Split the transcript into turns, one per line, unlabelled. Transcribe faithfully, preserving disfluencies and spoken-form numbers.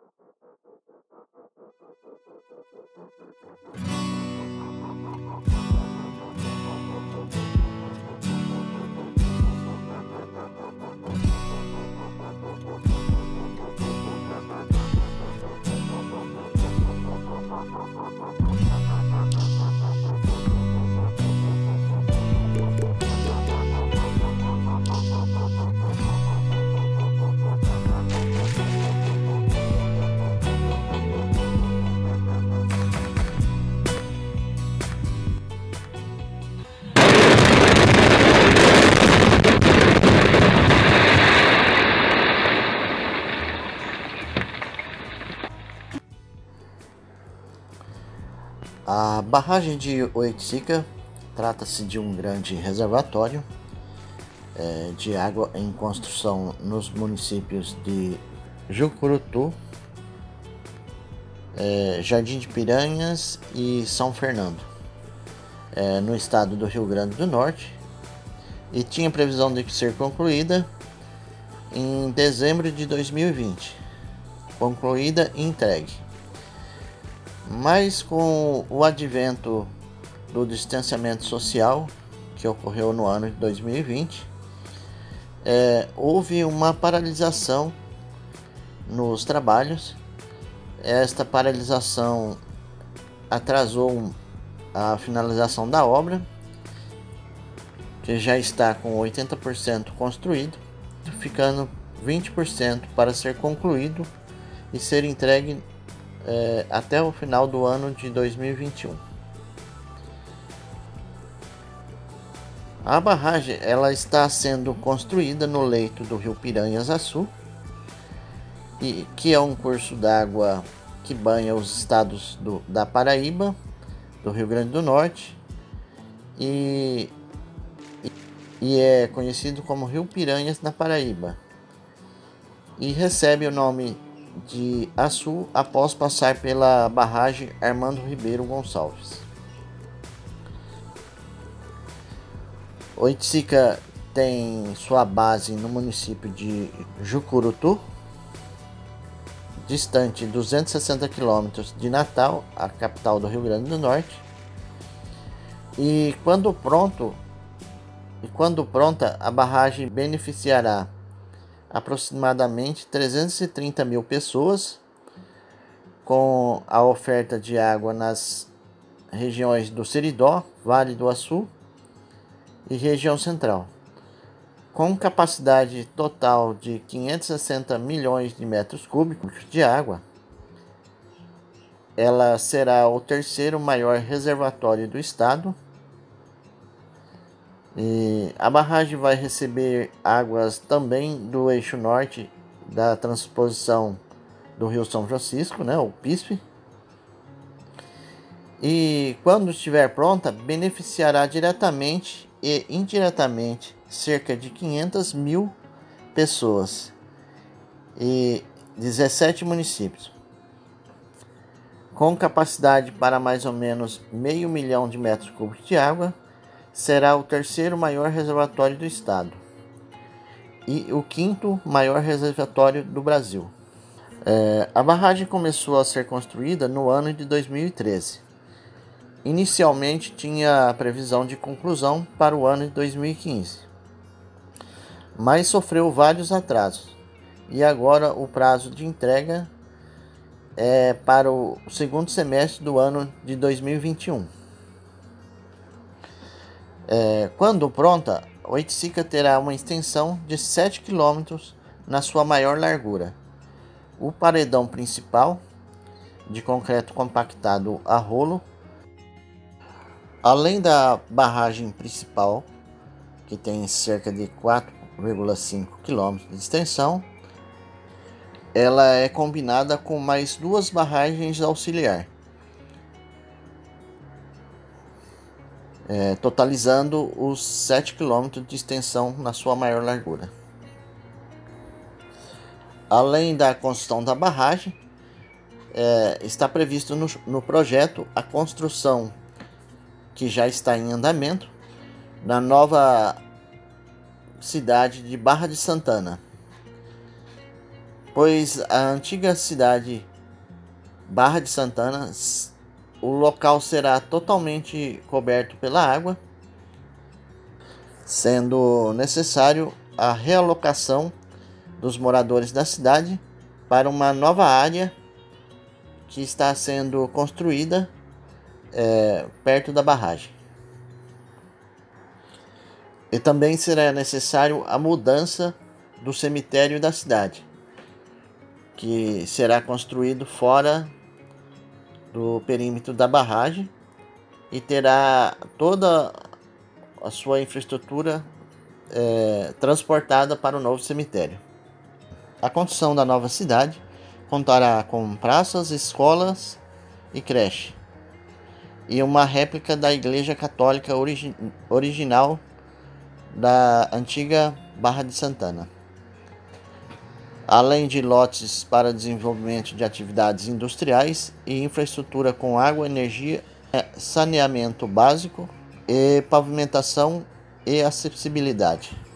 A barragem de Oiticica trata-se de um grande reservatório é, de água em construção nos municípios de Jucurutu, é, Jardim de Piranhas e São Fernando, é, no estado do Rio Grande do Norte, e tinha previsão de ser concluída em dezembro de dois mil e vinte, concluída e entregue. Mas com o advento do distanciamento social, que ocorreu no ano de dois mil e vinte, é, houve uma paralisação nos trabalhos. Esta paralisação atrasou a finalização da obra, que já está com oitenta por cento construído, ficando vinte por cento para ser concluído e ser entregue É, até o final do ano de dois mil e vinte e um. A barragem ela está sendo construída no leito do rio Piranhas-Açu, e que é um curso d'água que banha os estados do, da Paraíba, do Rio Grande do Norte e, e é conhecido como Rio Piranhas na Paraíba, e recebe o nome de Açu após passar pela barragem Armando Ribeiro Gonçalves. Oiticica tem sua base no município de Jucurutu, distante duzentos e sessenta quilômetros de Natal, a capital do Rio Grande do Norte. E quando pronto, e quando pronta, a barragem beneficiará aproximadamente trezentas e trinta mil pessoas, com a oferta de água nas regiões do Seridó, Vale do Açu e região central, com capacidade total de quinhentos e sessenta milhões de metros cúbicos de água. Ela será o terceiro maior reservatório do estado. E a barragem vai receber águas também do eixo norte da transposição do Rio São Francisco, né, o P I S P. E quando estiver pronta, beneficiará diretamente e indiretamente cerca de quinhentas mil pessoas e dezessete municípios, com capacidade para mais ou menos meio milhão de metros cúbicos de água. Será o terceiro maior reservatório do estado e o quinto maior reservatório do Brasil. É, a barragem começou a ser construída no ano de dois mil e treze. Inicialmente tinha a previsão de conclusão para o ano de dois mil e quinze, mas sofreu vários atrasos e agora o prazo de entrega é para o segundo semestre do ano de dois mil e vinte e um. É, quando pronta, Oiticica terá uma extensão de sete quilômetros na sua maior largura. O paredão principal, de concreto compactado a rolo, além da barragem principal, que tem cerca de quatro vírgula cinco quilômetros de extensão, ela é combinada com mais duas barragens auxiliar, É, totalizando os sete quilômetros de extensão na sua maior largura. Além da construção da barragem, é, está previsto no, no projeto a construção, que já está em andamento, na nova cidade de Barra de Santana. pois a antiga cidade Barra de Santana, o local será totalmente coberto pela água, sendo necessário a realocação dos moradores da cidade para uma nova área que está sendo construída é, perto da barragem. E também será necessário a mudança do cemitério da cidade, que será construído fora do perímetro da barragem e terá toda a sua infraestrutura é, transportada para o novo cemitério. A construção da nova cidade contará com praças, escolas e creche, e uma réplica da Igreja Católica origi original da antiga Barra de Santana, além de lotes para desenvolvimento de atividades industriais e infraestrutura com água, energia, saneamento básico e pavimentação e acessibilidade.